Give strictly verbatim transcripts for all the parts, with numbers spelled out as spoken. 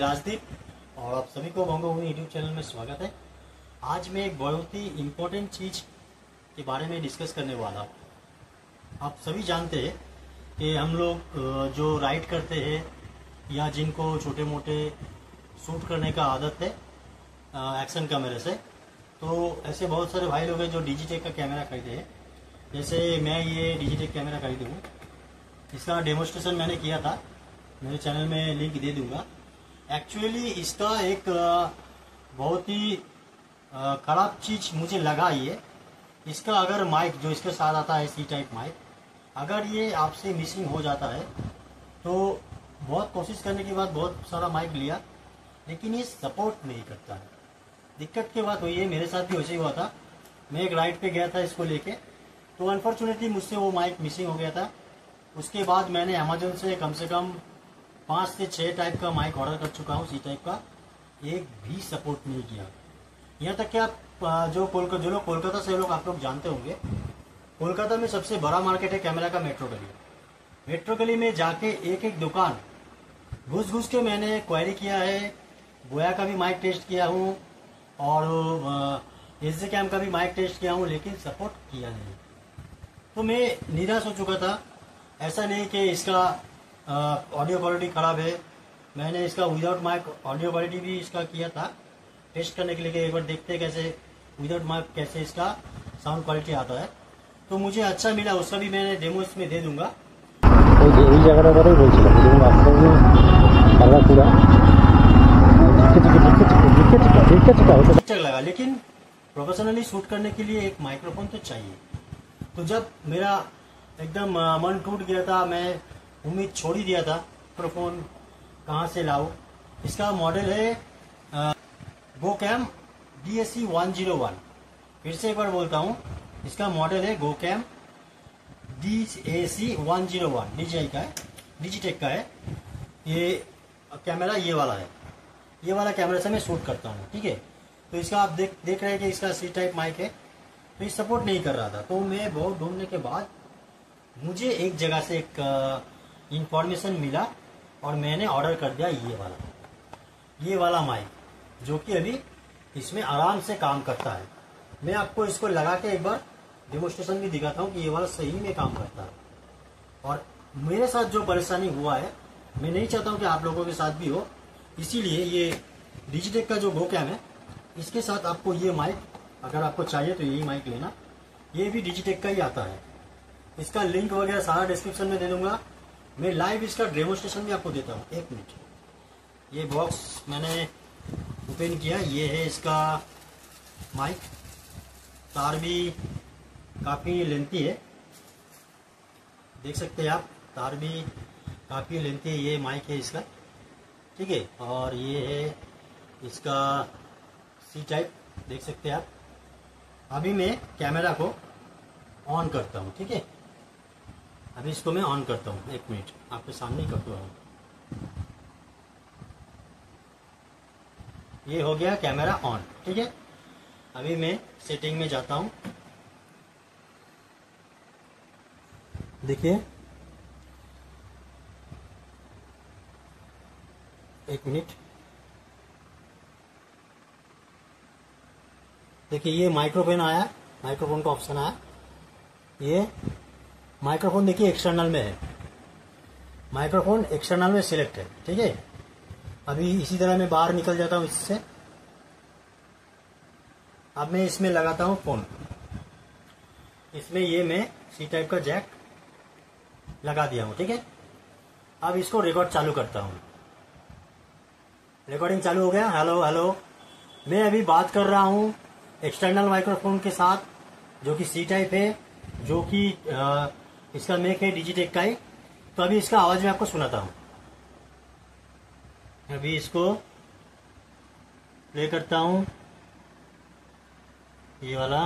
राजदीप और आप सभी को बोंगो हुई यूट्यूब चैनल में स्वागत है। आज मैं एक बहुत ही इम्पोर्टेंट चीज़ के बारे में डिस्कस करने वाला हूँ। आप सभी जानते हैं कि हम लोग जो राइड करते हैं या जिनको छोटे मोटे शूट करने का आदत है एक्शन कैमरे से, तो ऐसे बहुत सारे भाई लोग हैं जो डिजिटेक का कैमरा खरीदे हैं। जैसे मैं ये डिजिटेक कैमरा खरीदे हूँ, इसका डेमोस्ट्रेशन मैंने किया था, मेरे चैनल में लिंक दे दूंगा। एक्चुअली इसका एक बहुत ही ख़राब चीज़ मुझे लगा ये, इसका अगर माइक जो इसके साथ आता है सी टाइप माइक, अगर ये आपसे मिसिंग हो जाता है तो बहुत कोशिश करने के बाद बहुत सारा माइक लिया, लेकिन ये सपोर्ट नहीं करता है। दिक्कत की बात हुई है, मेरे साथ भी वैसे ही हुआ था। मैं एक राइड पे गया था इसको लेके, तो अनफॉर्चुनेटली मुझसे वो माइक मिसिंग हो गया था। उसके बाद मैंने अमेजोन से कम से कम पाँच से छः टाइप का माइक ऑर्डर कर चुका हूँ सी टाइप का, एक भी सपोर्ट नहीं किया। यहाँ तक कि आप जो कोलकाता जो लोग कोलकाता से लोग आप लोग जानते होंगे, कोलकाता में सबसे बड़ा मार्केट है कैमरा का मेट्रो गली। मेट्रो गली में जाके एक एक दुकान घुस घुस के मैंने क्वेरी किया है। बोया का भी माइक टेस्ट किया हूँ और एस जे कैम का भी माइक टेस्ट किया हूँ, लेकिन सपोर्ट किया नहीं। तो मैं निराश हो चुका था। ऐसा नहीं कि इसका ऑडियो क्वालिटी ख़राब है, मैंने इसका विदाउट माइक ऑडियो क्वालिटी भी इसका किया था टेस्ट करने के लिए, एक बार देखते हैं कैसे विदाउट माइक कैसे इसका साउंड क्वालिटी आता है। तो मुझे अच्छा मिला, उसका भी मैंने डेमो इसमें दे दूंगा। अच्छा लगा, लेकिन प्रोफेशनली शूट करने के लिए एक माइक्रोफोन तो चाहिए। तो जब मेरा एकदम मन टूट गया था, मैं उम्मीद छोड़ ही दिया था, माइक्रोफोन कहाँ से लाऊं। इसका मॉडल है GoCam D A C one zero one. फिर से एक बार बोलता हूँ, इसका मॉडल है GoCam D A C one zero one, DJI का है, डिजिटेक का है। ये कैमरा ये वाला है, ये वाला कैमरा से मैं शूट करता हूँ, ठीक है। तो इसका आप देख देख रहे हैं कि इसका सी टाइप माइक है, तो ये सपोर्ट नहीं कर रहा था। तो मैं बहुत ढूंढने के बाद मुझे एक जगह से एक इंफॉर्मेशन मिला और मैंने ऑर्डर कर दिया ये वाला ये वाला माइक, जो कि अभी इसमें आराम से काम करता है। मैं आपको इसको लगा के एक बार डेमोस्ट्रेशन भी दिखाता हूँ कि ये वाला सही में काम करता है। और मेरे साथ जो परेशानी हुआ है, मैं नहीं चाहता हूँ कि आप लोगों के साथ भी हो, इसीलिए ये डिजिटेक का जो गोकैम है, इसके साथ आपको ये माइक अगर आपको चाहिए तो यही माइक लेना। ये भी डिजिटेक का ही आता है। इसका लिंक वगैरह सारा डिस्क्रिप्शन में दे दूंगा। मैं लाइव इसका डेमोस्ट्रेशन भी आपको देता हूँ। एक मिनट, ये बॉक्स मैंने ओपन किया, ये है इसका माइक। तार भी काफ़ी लेंथी है, देख सकते हैं आप, तार भी काफ़ी लेंथी है। ये माइक है इसका, ठीक है। और ये है इसका सी टाइप, देख सकते हैं आप। अभी मैं कैमरा को ऑन करता हूँ, ठीक है। अभी इसको मैं ऑन करता हूँ, एक मिनट आपके सामने ही करता हूँ। ये हो गया कैमरा ऑन, ठीक है। अभी मैं सेटिंग में जाता हूँ, देखिए एक मिनट, देखिए ये माइक्रोफोन आया, माइक्रोफोन का ऑप्शन आया। ये माइक्रोफोन देखिए एक्सटर्नल में है, माइक्रोफोन एक्सटर्नल में सिलेक्ट है, ठीक है। अभी इसी तरह मैं बाहर निकल जाता हूँ इससे। अब मैं इसमें लगाता हूँ फोन, इसमें ये मैं सी टाइप का जैक लगा दिया हूँ, ठीक है। अब इसको रिकॉर्ड चालू करता हूँ। रिकॉर्डिंग चालू हो गया। हेलो हेलो, मैं अभी बात कर रहा हूँ एक्सटर्नल माइक्रोफोन के साथ, जो कि सी टाइप है, जो कि इसका मेक है डिजिटेक का ही। तो अभी इसका आवाज मैं आपको सुनाता हूँ। अभी इसको प्ले करता हूँ, ये वाला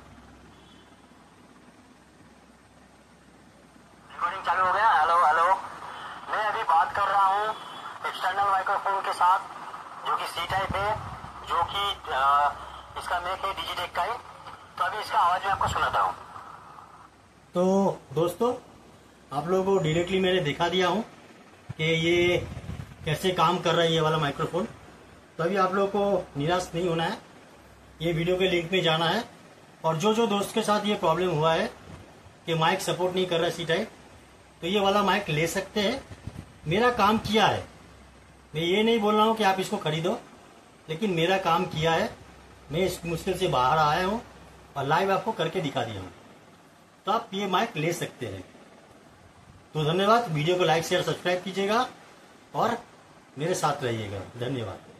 रिकॉर्डिंग चालू हो गया। हेलो हेलो, मैं अभी बात कर रहा हूँ एक्सटर्नल माइक्रोफोन के साथ, जो कि सी टाइप है, जो कि इसका मेक है डिजिटेक का ही। तो अभी इसका आवाज मैं आपको सुनाता हूँ। तो दोस्तों, आप लोगों को डायरेक्टली मैंने दिखा दिया हूँ कि ये कैसे काम कर रहा है ये वाला माइक्रोफोन। तो अभी आप लोगों को निराश नहीं होना है, ये वीडियो के लिंक में जाना है और जो जो दोस्त के साथ ये प्रॉब्लम हुआ है कि माइक सपोर्ट नहीं कर रहा सी टाइप, तो ये वाला माइक ले सकते हैं। मेरा काम किया है, मैं ये नहीं बोल रहा हूँ कि आप इसको खरीदो, लेकिन मेरा काम किया है, मैं इस मुश्किल से बाहर आया हूँ और लाइव आपको करके दिखा दिया हूँ, तो आप ये माइक ले सकते हैं। तो धन्यवाद, वीडियो को लाइक शेयर सब्सक्राइब कीजिएगा और मेरे साथ रहिएगा। धन्यवाद।